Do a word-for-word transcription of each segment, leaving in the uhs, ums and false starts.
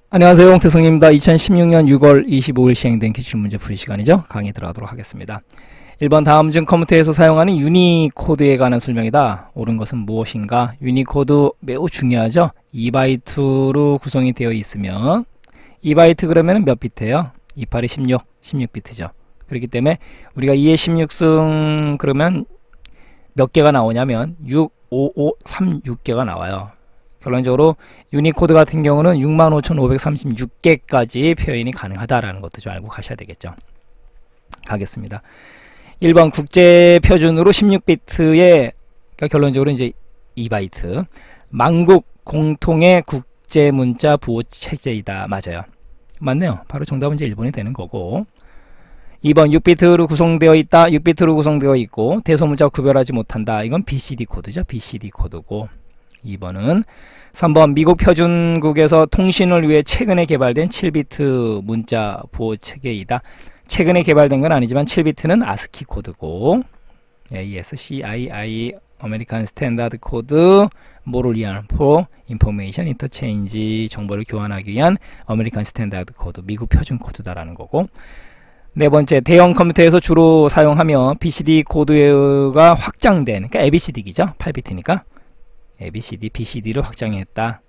안녕하세요, 홍태성입니다. 이천십육 년 유월 이십오일 시행된 기출문제 풀이 시간이죠. 강의 들어가도록 하겠습니다. 일 번 다음 중 컴퓨터에서 사용하는 유니코드에 관한 설명이다. 옳은 것은 무엇인가? 유니코드 매우 중요하죠. 이 바이트로 구성이 되어 있으면 이 바이트 그러면 몇 비트예요? 이, 팔이 십육, 십육 비트죠. 그렇기 때문에 우리가 이의 십육승 그러면 몇 개가 나오냐면 육, 오, 오, 삼, 육 개가 나와요. 결론적으로 유니코드 같은 경우는 육만 오천오백삼십육 개까지 표현이 가능하다라는 것도 좀 알고 가셔야 되겠죠. 가겠습니다. 일 번 국제 표준으로 십육 비트의 그러니까 결론적으로 이제 이 바이트 만국 공통의 국제 문자 부호 체제이다. 맞아요. 맞네요. 바로 정답은 이제 일 번이 되는 거고. 이 번 육 비트로 구성되어 있다. 육 비트로 구성되어 있고 대소문자 구별하지 못한다. 이건 비씨디 코드죠. 비씨디 코드고. 이 번은 삼 번 미국 표준국에서 통신을 위해 최근에 개발된 칠 비트 문자 보호 체계이다. 최근에 개발된 건 아니지만 칠 비트는 아스키 코드고 에이에스씨아이아이 아메리칸 스탠다드 코드 뭐를 위한 for information interchange 정보를 교환하기 위한 아메리칸 스탠다드 코드 미국 표준 코드다라는 거고. 네 번째, 대형 컴퓨터에서 주로 사용하며 비씨디 코드가 확장된 그러니까 에이비씨디기죠. 팔 비트니까 에이비씨디, 비씨디를 확장했다.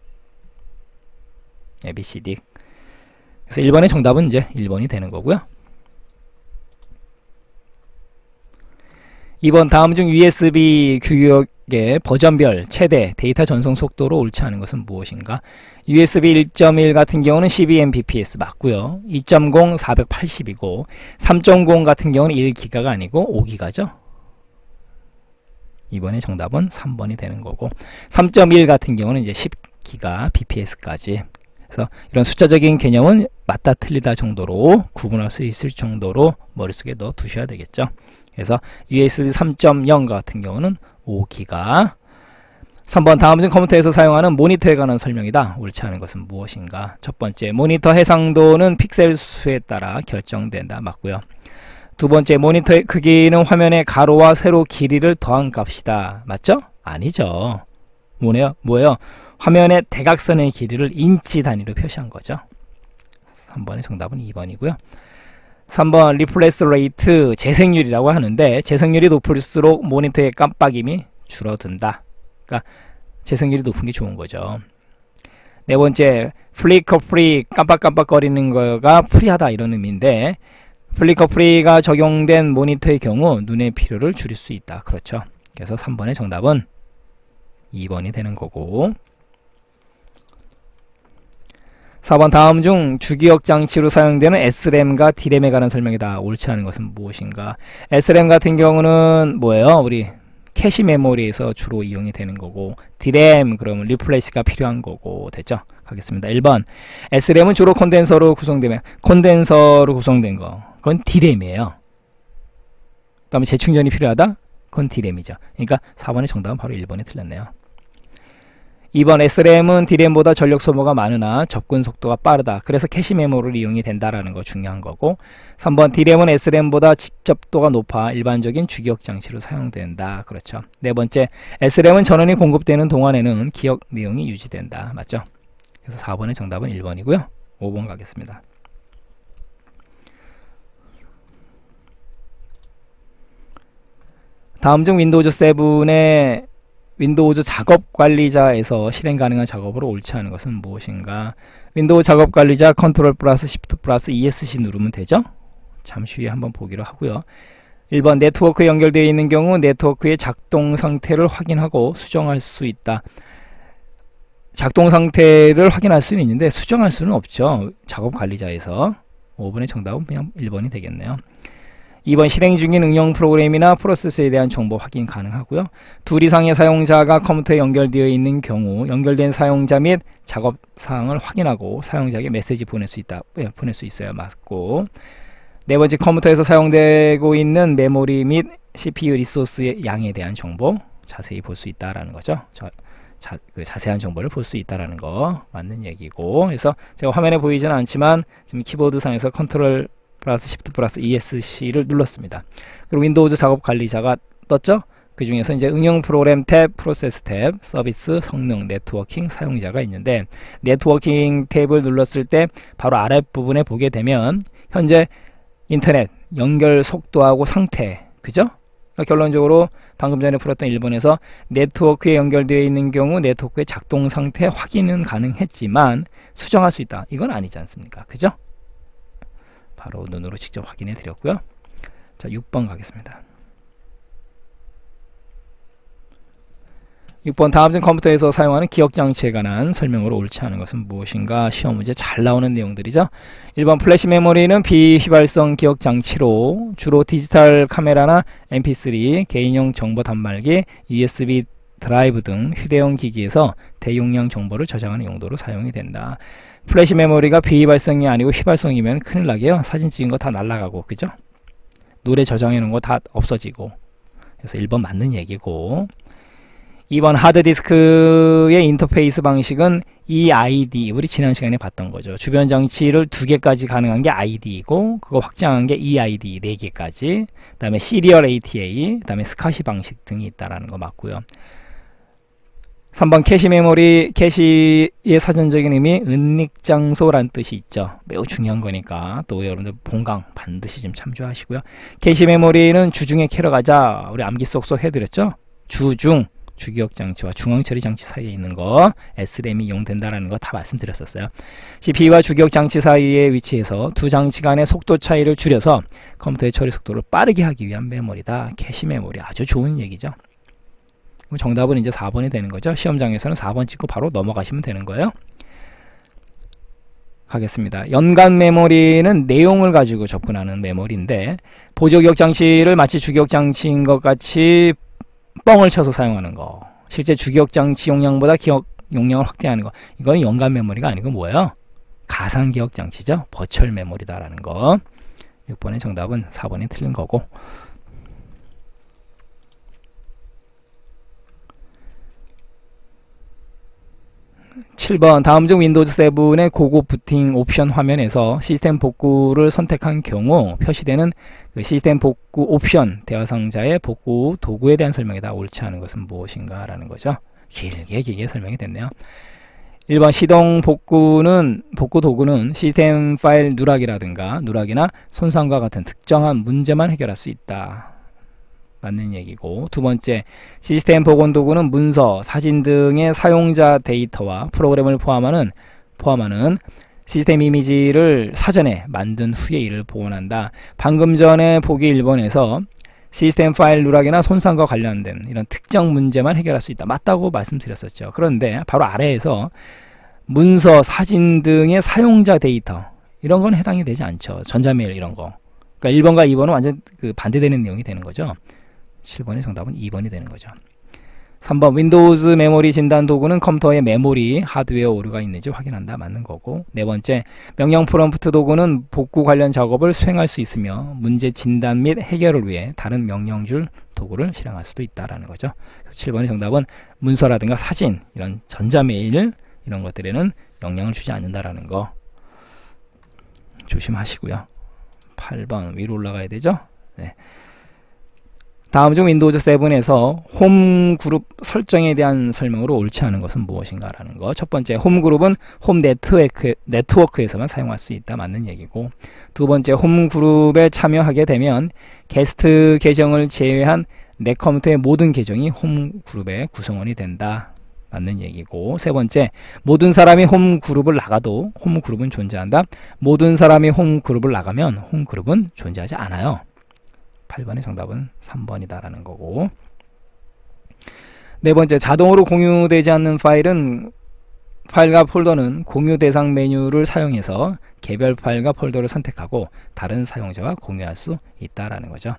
에이비씨디. 그래서 일 번의 정답은 이제 일 번이 되는 거고요. 이 번 다음 중 유에스비 규격의 버전별 최대 데이터 전송 속도로 옳지 않은 것은 무엇인가? 유에스비 일 점 일 같은 경우는 십이 엠비피에스 맞고요. 이 점 공 사백팔십이고 삼 점 공 같은 경우는 일 기가가 아니고 오 기가죠. 이번에 정답은 삼 번이 되는 거고 삼 점 일 같은 경우는 이제 십 기가 비피에스까지. 그래서 이런 숫자적인 개념은 맞다 틀리다 정도로 구분할 수 있을 정도로 머릿속에 넣어 두셔야 되겠죠. 그래서 유에스비 삼 점 영 같은 경우는 오 기가. 삼 번 다음 중 컴퓨터에서 사용하는 모니터에 관한 설명이다. 옳지 않은 것은 무엇인가? 첫 번째, 모니터 해상도는 픽셀 수에 따라 결정된다. 맞고요. 두 번째, 모니터의 크기는 화면의 가로와 세로 길이를 더한 값이다. 맞죠? 아니죠. 뭐네요? 뭐예요? 화면의 대각선의 길이를 인치 단위로 표시한 거죠. 삼 번의 정답은 이 번이고요. 삼 번, 리플레스 레이트, 재생률이라고 하는데 재생률이 높을수록 모니터의 깜빡임이 줄어든다. 그러니까 재생률이 높은 게 좋은 거죠. 네 번째, 플리커 프리, 깜빡깜빡거리는 거가 프리하다 이런 의미인데 플리커 프리가 적용된 모니터의 경우 눈의 피로를 줄일 수 있다. 그렇죠. 그래서 삼 번의 정답은 이 번이 되는 거고. 사 번 다음 중 주기억 장치로 사용되는 에스램과 디램에 관한 설명이다. 옳지 않은 것은 무엇인가? 에스램 같은 경우는 뭐예요? 우리 캐시 메모리에서 주로 이용이 되는 거고 디램 그러면 리플레이스가 필요한 거고 됐죠? 가겠습니다. 일 번 에스램은 주로 콘덴서로 구성되면 콘덴서로 구성된 거 그건 디램이에요. 그 다음에 재충전이 필요하다? 그건 디램이죠. 그러니까 사 번의 정답은 바로 일 번에 틀렸네요. 이 번 에스램은 디램보다 전력 소모가 많으나 접근 속도가 빠르다. 그래서 캐시 메모를 이용이 된다라는 거 중요한 거고. 삼 번 디램은 에스램보다 집접도가 높아 일반적인 주기억 장치로 사용된다. 그렇죠. 네 번째, 에스램은 전원이 공급되는 동안에는 기억 내용이 유지된다. 맞죠? 그래서 사 번의 정답은 일 번이고요. 오 번 가겠습니다. 다음 중 윈도우즈 칠의 윈도우즈 작업 관리자에서 실행 가능한 작업으로 옳지 않은 것은 무엇인가? 윈도우 작업 관리자 컨트롤 플러스 시프트 플러스 이에스씨 누르면 되죠? 잠시 후에 한번 보기로 하고요. 일 번 네트워크에 연결되어 있는 경우 네트워크의 작동 상태를 확인하고 수정할 수 있다. 작동 상태를 확인할 수는 있는데 수정할 수는 없죠. 작업 관리자에서. 오 번의 정답은 그냥 일 번이 되겠네요. 이 번 실행 중인 응용 프로그램이나 프로세스에 대한 정보 확인 가능하고요. 둘 이상의 사용자가 컴퓨터에 연결되어 있는 경우 연결된 사용자 및 작업 사항을 확인하고 사용자에게 메시지 보낼 수 있다. 네, 보낼 수 있어야 맞고. 네 번째, 컴퓨터에서 사용되고 있는 메모리 및 씨피유 리소스의 양에 대한 정보 자세히 볼 수 있다라는 거죠. 저, 자, 그 자세한 정보를 볼 수 있다라는 거 맞는 얘기고. 그래서 제가 화면에 보이지는 않지만 지금 키보드 상에서 컨트롤 플러스 시프트 플러스 이에스씨를 눌렀습니다. 그리고 윈도우즈 작업 관리자가 떴죠? 그 중에서 이제 응용 프로그램 탭, 프로세스 탭, 서비스, 성능, 네트워킹, 사용자가 있는데, 네트워킹 탭을 눌렀을 때 바로 아랫부분에 보게 되면 현재 인터넷 연결 속도하고 상태, 그죠? 그러니까 결론적으로 방금 전에 풀었던 일 번에서 네트워크에 연결되어 있는 경우 네트워크의 작동 상태 확인은 가능했지만 수정할 수 있다. 이건 아니지 않습니까? 그죠? 바로 눈으로 직접 확인해 드렸고요. 자, 육 번 가겠습니다. 육 번 다음 중 컴퓨터에서 사용하는 기억장치에 관한 설명으로 옳지 않은 것은 무엇인가? 시험 문제 잘 나오는 내용들이죠. 일 번 플래시 메모리는 비휘발성 기억장치로 주로 디지털 카메라나 엠피 쓰리, 개인용 정보 단말기, 유에스비 드라이브 등 휴대용 기기에서 대용량 정보를 저장하는 용도로 사용이 된다. 플래시 메모리가 비휘발성이 아니고 휘발성이면 큰일 나게요. 사진 찍은 거 다 날아가고, 그죠? 노래 저장해 놓은 거 다 없어지고. 그래서 일 번 맞는 얘기고, 이 번 하드디스크의 인터페이스 방식은 이 아이디, 우리 지난 시간에 봤던 거죠. 주변 장치를 두 개까지 가능한 게 아이디이고, 그거 확장한 게 이 아이디 네 개까지, 그 다음에 시리얼 에이티에이, 그 다음에 스카시 방식 등이 있다라는 거 맞고요. 삼 번 캐시 메모리, 캐시의 사전적인 의미 은닉장소란 뜻이 있죠. 매우 중요한 거니까 또 여러분들 본강 반드시 좀 참조하시고요. 캐시 메모리는 주중에 캐러 가자, 우리 암기 쏙쏙 해드렸죠. 주중, 주기억장치와 중앙처리장치 사이에 있는 거 에스램이 이용된다라는 거 다 말씀드렸었어요. 씨피유와 주기억장치 사이에 위치해서 두 장치 간의 속도 차이를 줄여서 컴퓨터의 처리 속도를 빠르게 하기 위한 메모리다. 캐시 메모리, 아주 좋은 얘기죠. 그럼 정답은 이제 사 번이 되는 거죠. 시험장에서는 사 번 찍고 바로 넘어가시면 되는 거예요. 가겠습니다. 연간 메모리는 내용을 가지고 접근하는 메모리인데, 보조기억장치를 마치 주기억장치인 것 같이 뻥을 쳐서 사용하는 거, 실제 주기억장치 용량보다 기억 용량을 확대하는 거, 이건 연간 메모리가 아니고 뭐예요? 가상기억장치죠. 버추얼 메모리다라는 거. 육 번의 정답은 사 번이 틀린 거고, 칠 번 다음 중 윈도우즈 세븐의 고급 부팅 옵션 화면에서 시스템 복구를 선택한 경우 표시되는 그 시스템 복구 옵션 대화 상자의 복구 도구에 대한 설명이다. 옳지 않은 것은 무엇인가? 라는 거죠. 길게 길게 설명이 됐네요. 일 번 시동 복구는 복구 도구는 시스템 파일 누락이라든가 누락이나 손상과 같은 특정한 문제만 해결할 수 있다. 맞는 얘기고, 두 번째, 시스템 복원 도구는 문서, 사진 등의 사용자 데이터와 프로그램을 포함하는 포함하는 시스템 이미지를 사전에 만든 후에 이를 복원한다. 방금 전에 보기 일 번에서 시스템 파일 누락이나 손상과 관련된 이런 특정 문제만 해결할 수 있다. 맞다고 말씀드렸었죠. 그런데 바로 아래에서 문서, 사진 등의 사용자 데이터, 이런 건 해당이 되지 않죠. 전자메일 이런 거. 그러니까 일 번과 이 번은 완전 그 반대되는 내용이 되는 거죠. 칠 번의 정답은 이 번이 되는 거죠. 삼 번 윈도우즈 메모리 진단 도구는 컴퓨터의 메모리, 하드웨어 오류가 있는지 확인한다. 맞는 거고, 네 번째, 명령 프롬프트 도구는 복구 관련 작업을 수행할 수 있으며 문제 진단 및 해결을 위해 다른 명령줄 도구를 실행할 수도 있다라는 거죠. 그래서 칠 번의 정답은 문서라든가 사진, 이런 전자메일 이런 것들에는 영향을 주지 않는다라는 거 조심하시고요. 팔 번 위로 올라가야 되죠. 네. 다음 중 윈도우즈 세븐에서 홈 그룹 설정에 대한 설명으로 옳지 않은 것은 무엇인가? 라는 거. 첫 번째, 홈 그룹은 홈 네트워크, 네트워크에서만 사용할 수 있다. 맞는 얘기고, 두 번째, 홈 그룹에 참여하게 되면 게스트 계정을 제외한 내 컴퓨터의 모든 계정이 홈 그룹의 구성원이 된다. 맞는 얘기고, 세 번째, 모든 사람이 홈 그룹을 나가도 홈 그룹은 존재한다. 모든 사람이 홈 그룹을 나가면 홈 그룹은 존재하지 않아요. 팔 번의 정답은 삼 번이다라는 거고, 네 번째, 자동으로 공유되지 않는 파일은 파일과 폴더는 공유 대상 메뉴를 사용해서 개별 파일과 폴더를 선택하고 다른 사용자와 공유할 수 있다라는 거죠.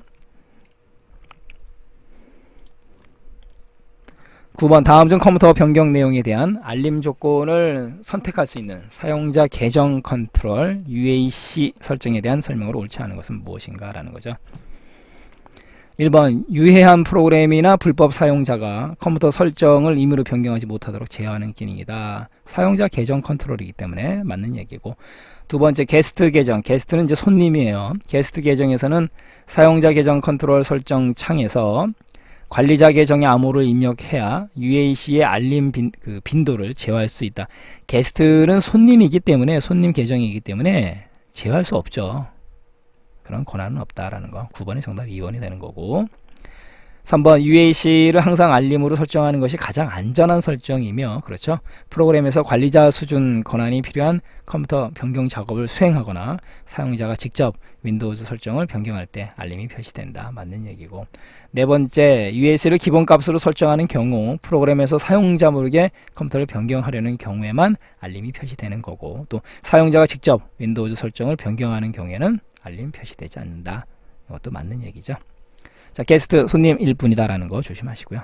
구 번 다음 중 컴퓨터 변경 내용에 대한 알림 조건을 선택할 수 있는 사용자 계정 컨트롤 유에이씨 설정에 대한 설명으로 옳지 않은 것은 무엇인가? 라는 거죠. 일 번 유해한 프로그램이나 불법 사용자가 컴퓨터 설정을 임의로 변경하지 못하도록 제어하는 기능이다. 사용자 계정 컨트롤이기 때문에 맞는 얘기고, 두 번째, 게스트 계정. 게스트는 이제 손님이에요. 게스트 계정에서는 사용자 계정 컨트롤 설정 창에서 관리자 계정에 암호를 입력해야 유에이씨의 알림 빈, 그 빈도를 제어할 수 있다. 게스트는 손님이기 때문에 손님 계정이기 때문에 제어할 수 없죠. 그런 권한은 없다라는 거. 구 번이 정답, 이 번이 되는 거고. 삼 번 유에이씨를 항상 알림으로 설정하는 것이 가장 안전한 설정이며, 그렇죠? 프로그램에서 관리자 수준 권한이 필요한 컴퓨터 변경 작업을 수행하거나 사용자가 직접 윈도우즈 설정을 변경할 때 알림이 표시된다. 맞는 얘기고. 네 번째, 유에이씨를 기본값으로 설정하는 경우 프로그램에서 사용자 모르게 컴퓨터를 변경하려는 경우에만 알림이 표시되는 거고, 또 사용자가 직접 윈도우즈 설정을 변경하는 경우에는 알림 표시되지 않는다. 이것도 맞는 얘기죠. 자, 게스트 손님일 뿐이다 라는 거 조심하시고요.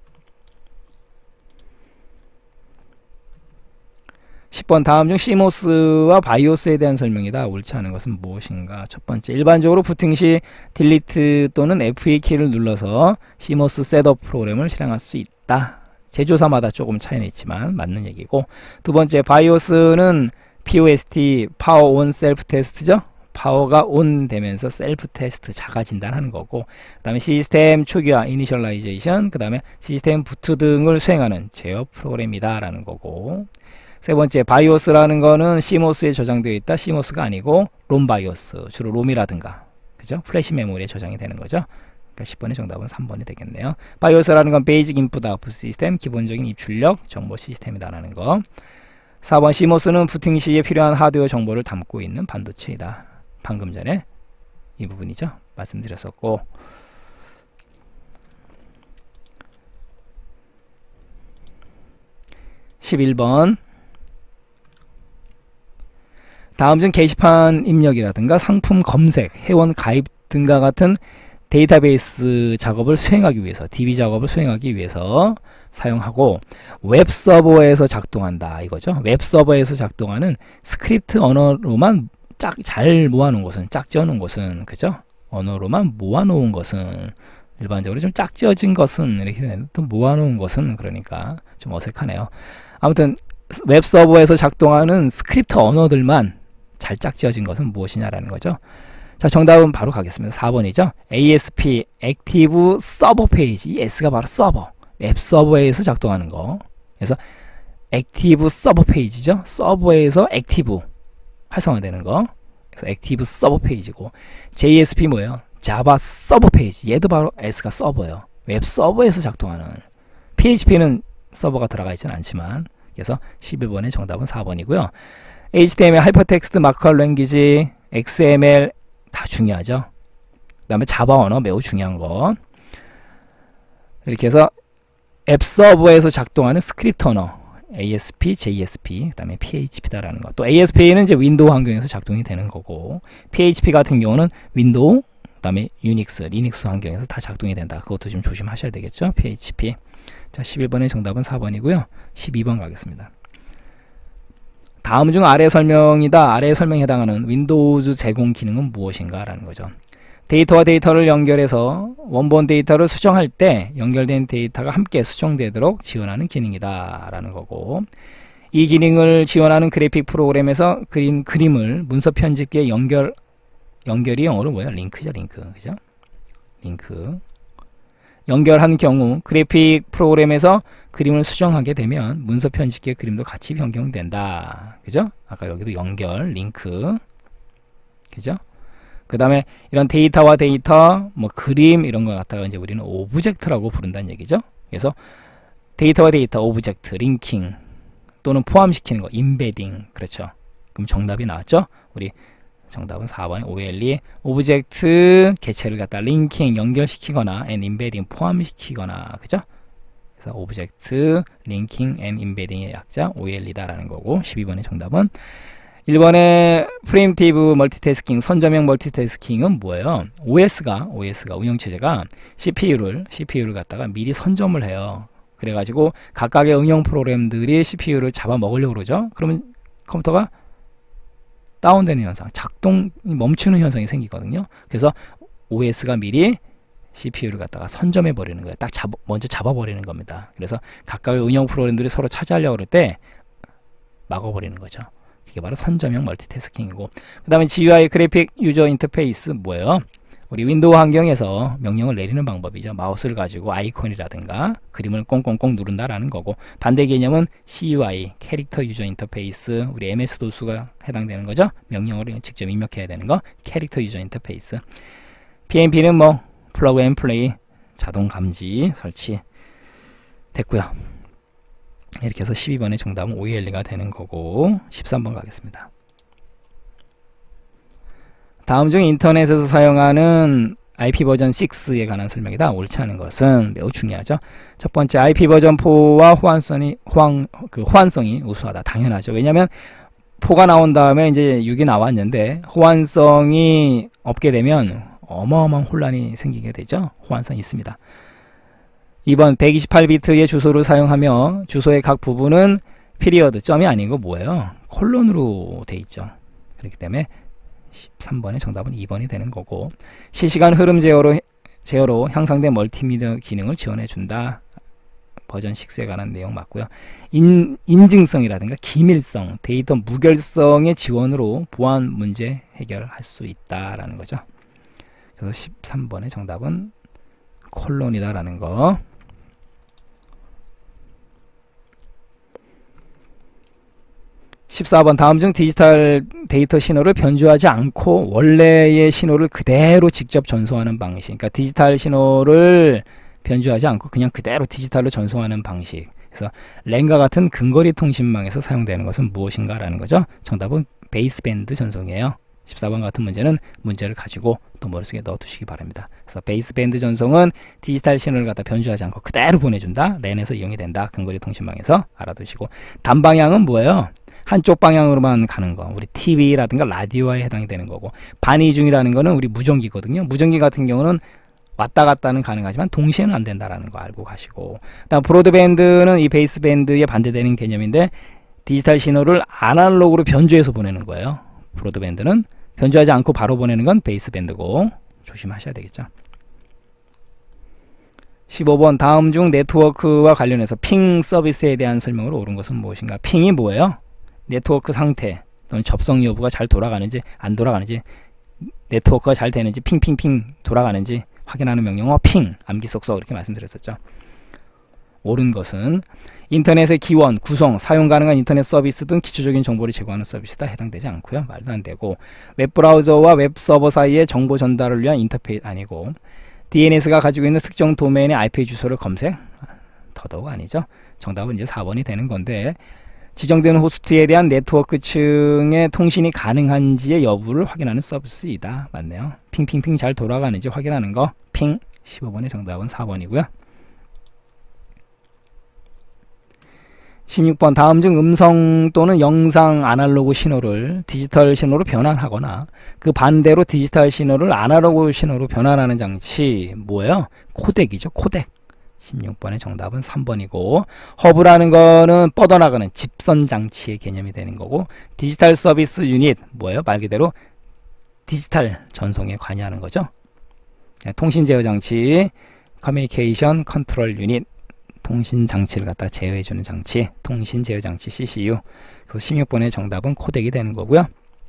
십 번 다음 중 씨모스와 바이오스에 대한 설명이다. 옳지 않은 것은 무엇인가? 첫 번째, 일반적으로 부팅 시 딜리트 또는 에프이 키를 눌러서 씨모스 셋업 프로그램을 실행할 수 있다. 제조사마다 조금 차이는 있지만 맞는 얘기고, 두 번째, 바이오스는 피오에스티 파워 온 셀프 테스트죠. 파워가 온 되면서 셀프 테스트 자가 진단하는 거고, 그 다음에 시스템 초기화 이니셜라이제이션, 그 다음에 시스템 부트 등을 수행하는 제어 프로그램이다 라는 거고, 세 번째, 바이오스라는 거는 씨모스에 저장되어 있다. 씨모스가 아니고 롬 바이오스, 주로 롬이라든가, 그죠? 플래시 메모리에 저장이 되는 거죠. 그러니까 십 번의 정답은 삼 번이 되겠네요. 바이오스라는 건 베이직 인풋 아웃풋 시스템, 기본적인 입출력 정보 시스템이다 라는 거. 사 번, 씨모스는 부팅 시에 필요한 하드웨어 정보를 담고 있는 반도체이다. 방금 전에 이 부분이죠. 말씀드렸었고, 십일 번, 다음 중 게시판 입력이라든가 상품 검색, 회원 가입 등과 같은 데이터베이스 작업을 수행하기 위해서, 디비 작업을 수행하기 위해서 사용하고, 웹서버에서 작동한다 이거죠. 웹서버에서 작동하는 스크립트 언어로만 짝 잘 모아놓은 것은, 짝지어놓은 것은, 그죠? 언어로만 모아놓은 것은, 일반적으로 좀 짝지어진 것은, 이렇게 또 모아놓은 것은, 그러니까 좀 어색하네요. 아무튼 웹서버에서 작동하는 스크립트 언어들만 잘 짝지어진 것은 무엇이냐라는 거죠. 자, 정답은 바로 가겠습니다. 사 번이죠. 에이에스피 액티브 서버 페이지. 이 S가 바로 서버, 웹서버에서 작동하는 거. 그래서 액티브 서버 페이지죠. 서버에서 액티브 활성화되는 거. 그래서 액티브 서버 페이지고, 제이에스피 뭐예요? 자바 서버 페이지. 얘도 바로 S가 서버예요. 웹 서버에서 작동하는. 피에이치피는 서버가 들어가 있지는 않지만, 그래서 십일 번의 정답은 사 번이고요. 에이치티엠엘, 하이퍼텍스트 마크업 랭귀지, 엑스엠엘 다 중요하죠. 그 다음에 자바 언어 매우 중요한 거. 이렇게 해서 앱 서버에서 작동하는 스크립트 언어, 에이에스피, 제이에스피, 그 다음에 피에이치피다라는 거. 또 에이에스피는 이제 윈도우 환경에서 작동이 되는 거고, 피에이치피 같은 경우는 윈도우, 그 다음에 유닉스, 리눅스 환경에서 다 작동이 된다. 그것도 좀 조심하셔야 되겠죠. 피에이치피. 자, 십일 번의 정답은 사 번이고요. 십이 번 가겠습니다. 다음 중 아래 설명이다. 아래 설명에 해당하는 윈도우즈 제공 기능은 무엇인가 라는 거죠. 데이터와 데이터를 연결해서 원본 데이터를 수정할 때 연결된 데이터가 함께 수정되도록 지원하는 기능이다 라는 거고, 이 기능을 지원하는 그래픽 프로그램에서 그린 그림을 문서 편집기에 연결, 연결이 영어로 뭐예요? 링크죠, 링크. 그죠? 링크. 연결한 경우 그래픽 프로그램에서 그림을 수정하게 되면 문서 편집기의 그림도 같이 변경된다. 그죠? 아까 여기도 연결, 링크. 그죠? 그 다음에 이런 데이터와 데이터, 뭐 그림 이런 걸 갖다가 이제 우리는 오브젝트라고 부른다는 얘기죠. 그래서 데이터와 데이터, 오브젝트, 링킹 또는 포함시키는 거, 인베딩. 그렇죠. 그럼 정답이 나왔죠? 우리 정답은 사 번의 오엘이 오브젝트 개체를 갖다 링킹 연결시키거나 and embedding 포함시키거나, 그죠? 그래서 오브젝트 링킹 and embedding의 약자 오엘이다라는 거고, 십이 번의 정답은 일 번의 프리임티브 멀티태스킹, 선점형 멀티태스킹은 뭐예요? 오에스가 오에스가 운영체제가 씨피유를 씨피유를 갖다가 미리 선점을 해요. 그래가지고 각각의 응용 프로그램들이 씨피유를 잡아먹으려고 그러죠. 그러면 컴퓨터가 다운되는 현상, 작동이 멈추는 현상이 생기거든요. 그래서 오에스가 미리 씨피유를 갖다가 선점해 버리는 거예요. 딱 잡아, 먼저 잡아버리는 겁니다. 그래서 각각의 응용 프로그램들이 서로 차지하려고 그럴 때 막아버리는 거죠. 이게 바로 선점형 멀티태스킹이고, 그 다음에 지유아이 그래픽 유저 인터페이스 뭐예요? 우리 윈도우 환경에서 명령을 내리는 방법이죠. 마우스를 가지고 아이콘이라든가 그림을 꽁꽁꽁 누른다라는 거고, 반대 개념은 씨유아이, 캐릭터 유저 인터페이스, 우리 엠에스 도스가 해당되는 거죠. 명령어를 직접 입력해야 되는 거, 캐릭터 유저 인터페이스. 피엠피는 뭐 플러그 앤 플레이, 자동 감지 설치 됐고요. 이렇게 해서 십이 번의 정답은 오이엘이가 되는 거고, 십삼 번 가겠습니다. 다음 중 인터넷에서 사용하는 아이피 버전 식스에 관한 설명이다. 옳지 않은 것은 매우 중요하죠. 첫 번째, 아이피 버전 포와 호환성이 호환 그 호환성이 우수하다. 당연하죠. 왜냐하면 포가 나온 다음에 이제 육이 나왔는데 호환성이 없게 되면 어마어마한 혼란이 생기게 되죠. 호환성이 있습니다. 이 번, 백이십팔 비트의 주소를 사용하며 주소의 각 부분은 피리어드, 점이 아니고 뭐예요? 콜론으로 돼 있죠. 그렇기 때문에 십삼 번의 정답은 이 번이 되는 거고, 실시간 흐름 제어로, 제어로 향상된 멀티미디어 기능을 지원해 준다. 버전 식스에 관한 내용 맞고요. 인, 인증성이라든가 기밀성, 데이터 무결성의 지원으로 보안 문제 해결할 수 있다라는 거죠. 그래서 십삼 번의 정답은 콜론이다라는 거. 십사 번, 다음 중 디지털 데이터 신호를 변조하지 않고 원래의 신호를 그대로 직접 전송하는 방식. 그러니까 디지털 신호를 변조하지 않고 그냥 그대로 디지털로 전송하는 방식. 그래서 랜과 같은 근거리 통신망에서 사용되는 것은 무엇인가 라는 거죠. 정답은 베이스밴드 전송이에요. 십사 번 같은 문제는 문제를 가지고 또 머릿속에 넣어두시기 바랍니다. 그래서 베이스밴드 전송은 디지털 신호를 갖다 변조하지 않고 그대로 보내준다. 랜에서 이용이 된다. 근거리 통신망에서 알아두시고, 단방향은 뭐예요? 한쪽 방향으로만 가는 거, 우리 티비라든가 라디오에 해당이 되는 거고, 반이중이라는 거는 우리 무전기거든요. 무전기 같은 경우는 왔다 갔다는 가능하지만 동시에는 안 된다라는 거 알고 가시고, 그다음 브로드밴드는 이 베이스밴드에 반대되는 개념인데 디지털 신호를 아날로그로 변조해서 보내는 거예요. 브로드밴드는 변조하지 않고 바로 보내는 건 베이스밴드고, 조심하셔야 되겠죠. 십오 번, 다음 중 네트워크와 관련해서 핑 서비스에 대한 설명으로 옳은 것은 무엇인가? 핑이 뭐예요? 네트워크 상태 또는 접속 여부가 잘 돌아가는지 안 돌아가는지, 네트워크가 잘 되는지, 핑핑핑 돌아가는지 확인하는 명령어 핑, 암기 쏙쏙 이렇게 말씀드렸었죠. 옳은 것은 인터넷의 기원, 구성, 사용 가능한 인터넷 서비스 등 기초적인 정보를 제공하는 서비스다. 해당되지 않고요. 말도 안 되고, 웹브라우저와 웹서버 사이의 정보 전달을 위한 인터페이스 아니고, 디엔에스가 가지고 있는 특정 도메인의 아이피 주소를 검색, 더더욱 아니죠. 정답은 이제 사 번이 되는 건데, 지정되는 호스트에 대한 네트워크층의 통신이 가능한지의 여부를 확인하는 서비스이다. 맞네요. 핑핑핑 잘 돌아가는지 확인하는 거 핑. 십오 번의 정답은 사 번이고요. 십육 번, 다음 중 음성 또는 영상 아날로그 신호를 디지털 신호로 변환하거나 그 반대로 디지털 신호를 아날로그 신호로 변환하는 장치 뭐예요? 코덱이죠. 코덱. 십육 번의 정답은 삼 번이고, 허브라는 거는 뻗어나가는 집선 장치의 개념이 되는 거고, 디지털 서비스 유닛 뭐예요? 말 그대로 디지털 전송에 관여하는 거죠. 통신 제어 장치, 커뮤니케이션 컨트롤 유닛, 통신 장치를 갖다 제어해 주는 장치, 통신 제어 장치 씨씨유. 그래서 십육 번의 정답은 코덱이 되는 거고요.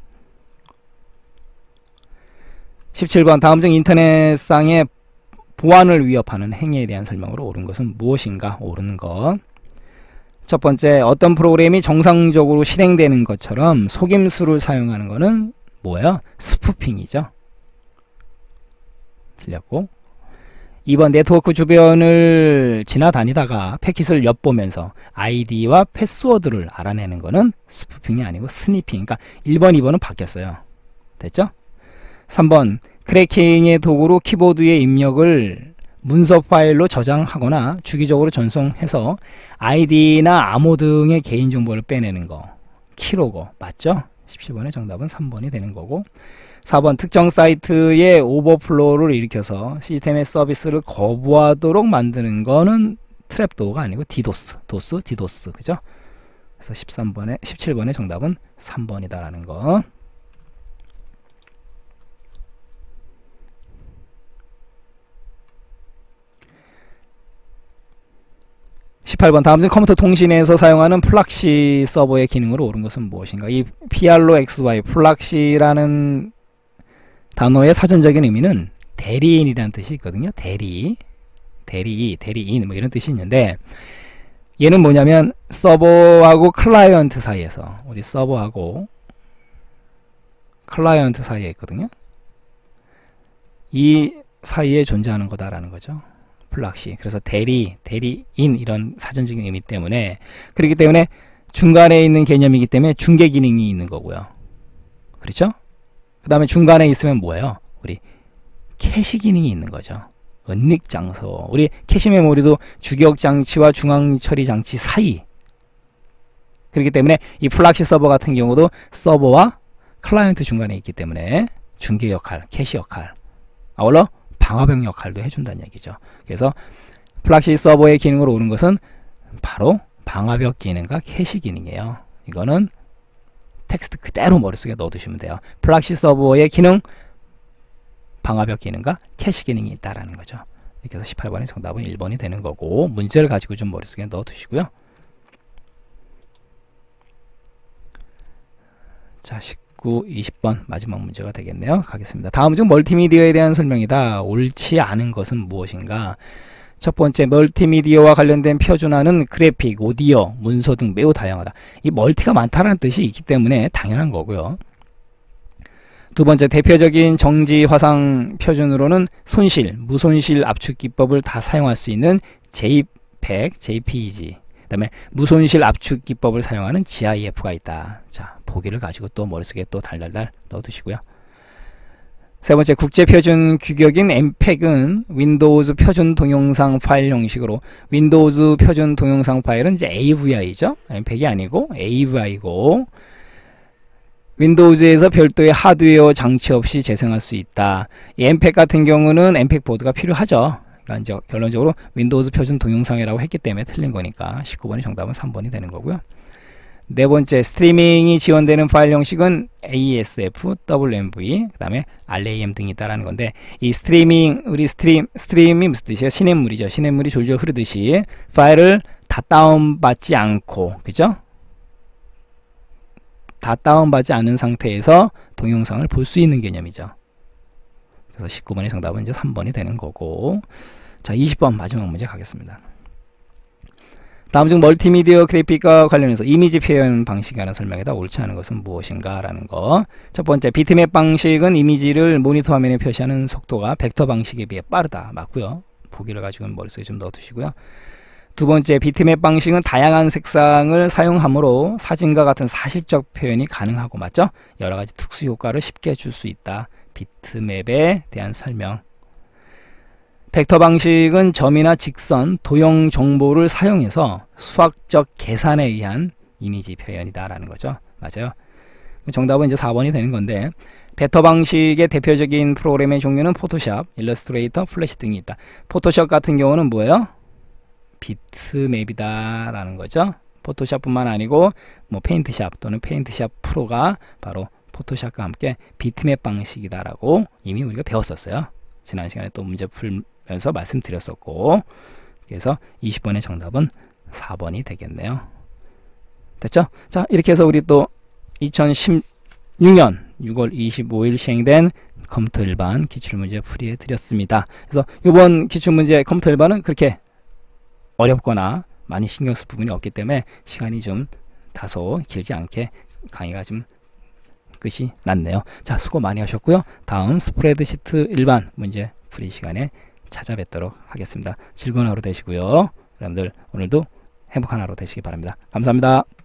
십칠 번, 다음 중 인터넷상의 보안을 위협하는 행위에 대한 설명으로 옳은 것은 무엇인가? 옳은 것. 첫 번째, 어떤 프로그램이 정상적으로 실행되는 것처럼 속임수를 사용하는 것은 뭐예요? 스푸핑이죠. 틀렸고, 이 번, 네트워크 주변을 지나다니다가 패킷을 엿보면서 아이디와 패스워드를 알아내는 것은 스푸핑이 아니고 스니핑. 그러니까 일 번, 이 번은 바뀌었어요. 됐죠? 삼 번, 크래킹의 도구로 키보드의 입력을 문서 파일로 저장하거나 주기적으로 전송해서 아이디나 암호 등의 개인정보를 빼내는 거, 키로고. 맞죠? 십칠 번의 정답은 삼 번이 되는 거고, 사 번, 특정 사이트의 오버플로우를 일으켜서 시스템의 서비스를 거부하도록 만드는 거는 트랩도어가 아니고 디도스, 도스, 디도스. 그죠? 그래서 십삼 번의, 십칠 번의 정답은 삼 번이다라는 거. 십팔 번, 다음 중 컴퓨터 통신에서 사용하는 플락시 서버의 기능으로 옳은 것은 무엇인가? 이 피알로 엑스와이, 플락시라는 단어의 사전적인 의미는 대리인이라는 뜻이 있거든요. 대리, 대리, 대리인 뭐 이런 뜻이 있는데 얘는 뭐냐면 서버하고 클라이언트 사이에서 우리 서버하고 클라이언트 사이에 있거든요. 이 사이에 존재하는 거다라는 거죠. 플락시. 그래서 대리, 대리인 이런 사전적인 의미 때문에 그렇기 때문에 중간에 있는 개념이기 때문에 중개 기능이 있는 거고요. 그렇죠? 그 다음에 중간에 있으면 뭐예요? 우리 캐시 기능이 있는 거죠. 은닉 장소. 우리 캐시 메모리도 주기억 장치와 중앙 처리 장치 사이. 그렇기 때문에 이 플락시 서버 같은 경우도 서버와 클라이언트 중간에 있기 때문에 중개 역할, 캐시 역할, 아울러 방화벽 역할도 해준다는 얘기죠. 그래서 플락시 서버의 기능으로 오는 것은 바로 방화벽 기능과 캐시 기능이에요. 이거는 텍스트 그대로 머릿속에 넣어두시면 돼요. 플락시 서버의 기능, 방화벽 기능과 캐시 기능이 있다라는 거죠. 이렇게 해서 십팔 번의 정답은 일 번이 되는 거고 문제를 가지고 좀 머릿속에 넣어두시고요. 자, 십구, 이십 번 마지막 문제가 되겠네요. 가겠습니다. 다음 중 멀티미디어에 대한 설명이다. 옳지 않은 것은 무엇인가? 첫 번째, 멀티미디어와 관련된 표준화는 그래픽, 오디오, 문서 등 매우 다양하다. 이 멀티가 많다는 뜻이 있기 때문에 당연한 거고요. 두 번째, 대표적인 정지 화상 표준으로는 손실, 무손실 압축 기법을 다 사용할 수 있는 제이팩, 제이피이지, 그 다음에 무손실 압축 기법을 사용하는 지아이에프가 있다. 자, 보기를 가지고 또 머릿속에 또 달달달 넣어두시고요. 세 번째, 국제표준 규격인 엠팩은 윈도우즈 표준 동영상 파일 형식으로, 윈도우즈 표준 동영상 파일은 이제 에이브이아이죠. 엠팩이 아니고 에이브이아이고, 윈도우즈에서 별도의 하드웨어 장치 없이 재생할 수 있다. 이 엠팩 같은 경우는 엠팩 보드가 필요하죠. 그러니까 이제 결론적으로 윈도우즈 표준 동영상이라고 했기 때문에 틀린 거니까 십구 번의 정답은 삼 번이 되는 거고요. 네 번째, 스트리밍이 지원되는 파일 형식은 에이에스에프, 더블유엠브이, 그 다음에 알에이엠 등이 있다라는 건데, 이 스트리밍, 우리 스트림, 스트림이 무슨 뜻이에요? 시냇물이죠. 시냇물이 졸졸 흐르듯이 파일을 다 다운받지 않고, 그죠? 다 다운받지 않은 상태에서 동영상을 볼 수 있는 개념이죠. 그래서 십구 번의 정답은 이제 삼 번이 되는 거고, 자, 이십 번 마지막 문제 가겠습니다. 다음 중 멀티미디어 그래픽과 관련해서 이미지 표현 방식에 관한 설명이다. 옳지 않은 것은 무엇인가? 라는 거. 첫 번째, 비트맵 방식은 이미지를 모니터 화면에 표시하는 속도가 벡터 방식에 비해 빠르다. 맞고요. 보기를 가지고 머릿속에 좀 넣어두시고요. 두 번째, 비트맵 방식은 다양한 색상을 사용하므로 사진과 같은 사실적 표현이 가능하고, 맞죠? 여러 가지 특수 효과를 쉽게 줄 수 있다. 비트맵에 대한 설명. 벡터 방식은 점이나 직선, 도형 정보를 사용해서 수학적 계산에 의한 이미지 표현이다 라는 거죠. 맞아요. 정답은 이제 사 번이 되는 건데, 벡터 방식의 대표적인 프로그램의 종류는 포토샵, 일러스트레이터, 플래시 등이 있다. 포토샵 같은 경우는 뭐예요? 비트맵이다 라는 거죠. 포토샵뿐만 아니고 뭐 페인트샵 또는 페인트샵 프로가 바로 포토샵과 함께 비트맵 방식이다 라고 이미 우리가 배웠었어요. 지난 시간에 또 문제 풀면서 말씀드렸었고, 그래서 이십 번의 정답은 사 번이 되겠네요. 됐죠? 자, 이렇게 해서 우리 또 이천십육 년 유월 이십오일 시행된 컴퓨터 일반 기출문제 풀이해 드렸습니다. 그래서 이번 기출문제 컴퓨터 일반은 그렇게 어렵거나 많이 신경 쓸 부분이 없기 때문에 시간이 좀 다소 길지 않게 강의가 좀 끝이 났네요. 자, 수고 많이 하셨고요. 다음 스프레드시트 일반 문제 풀이 시간에 찾아뵙도록 하겠습니다. 즐거운 하루 되시고요. 여러분들 오늘도 행복한 하루 되시기 바랍니다. 감사합니다.